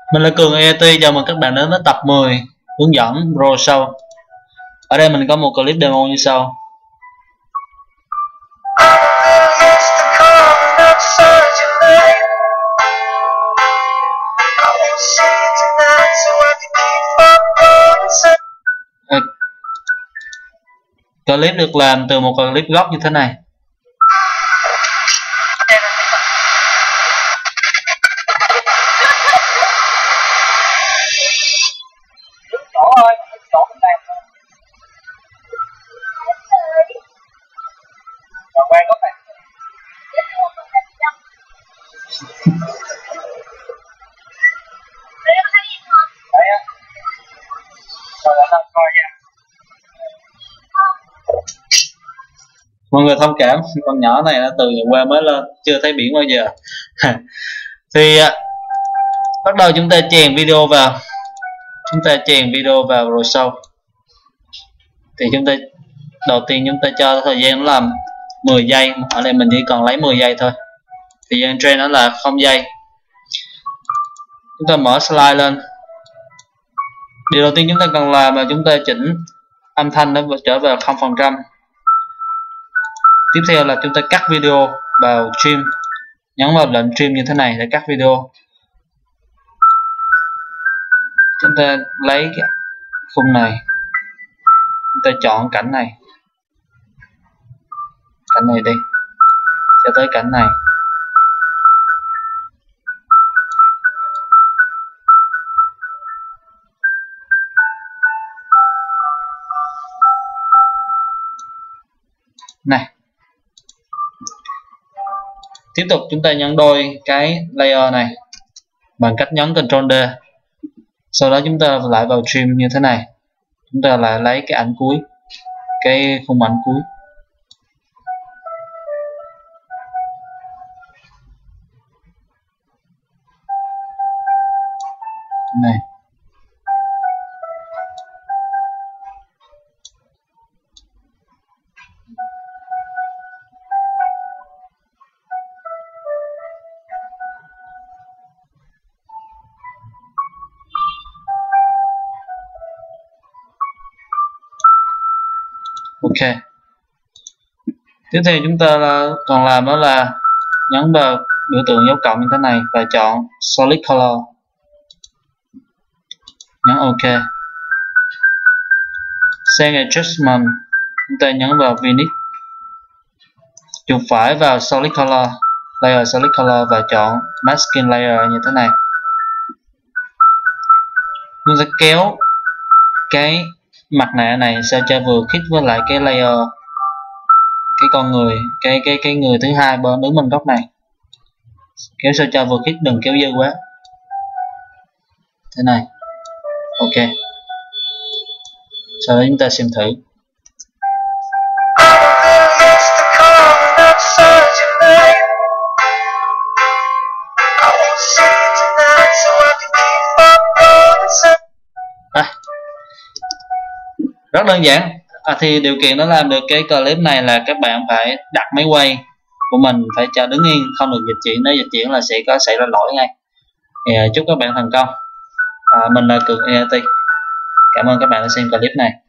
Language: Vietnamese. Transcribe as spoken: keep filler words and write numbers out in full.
Mình là Cường e tê, chào mừng các bạn đến với tập mười hướng dẫn Pro Show. Ở đây mình có một clip demo như sau. Clip được làm từ một clip gốc như thế này. Mọi người thông cảm, con nhỏ này nó từ nhà quê mới lên, chưa thấy biển bao giờ. Thì bắt đầu chúng ta chèn video vào, chúng ta chèn video vào Pro Show. Thì chúng ta đầu tiên chúng ta cho thời gian nó làm mười giây, ở đây mình chỉ còn lấy mười giây thôi. Thời gian trend nó là không giây. Chúng ta mở slide lên. Điều đầu tiên chúng ta cần làm là chúng ta chỉnh âm thanh nó trở về không phần trăm. Tiếp theo là chúng ta cắt video vào trim, nhấn vào lệnh trim như thế này để cắt video. Chúng ta lấy cái khung này, chúng ta chọn cảnh này, cảnh này đi, cho tới cảnh này. Này. Tiếp tục chúng ta nhấn đôi cái layer này bằng cách nhấn Ctrl D. Sau đó chúng ta lại vào trim như thế này. Chúng ta lại lấy cái ảnh cuối, cái khung ảnh cuối. Này. Ok. Tiếp theo chúng ta là, còn làm đó là nhấn vào biểu tượng dấu cộng như thế này và chọn Solid Color. Nhấn OK. Scene Adjustment, chúng ta nhấn vào Vignette. Chuột phải vào Solid Color, Layer Solid Color và chọn Masking Layer như thế này. Chúng ta kéo cái mặt nạ này sao cho vừa khít với lại cái layer, cái con người, cái cái cái người thứ hai bên đứng bên góc này, kéo sao cho vừa khít, đừng kéo dơ quá. Thế này. Ok. Sau đó chúng ta xem thử. À, rất đơn giản. À, thì điều kiện nó làm được cái clip này là các bạn phải đặt máy quay của mình phải cho đứng yên, không được dịch chuyển. Nếu dịch chuyển là sẽ có xảy ra lỗi ngay. Thì chúc các bạn thành công. À, mình là Cường e tê. Cảm ơn các bạn đã xem clip này.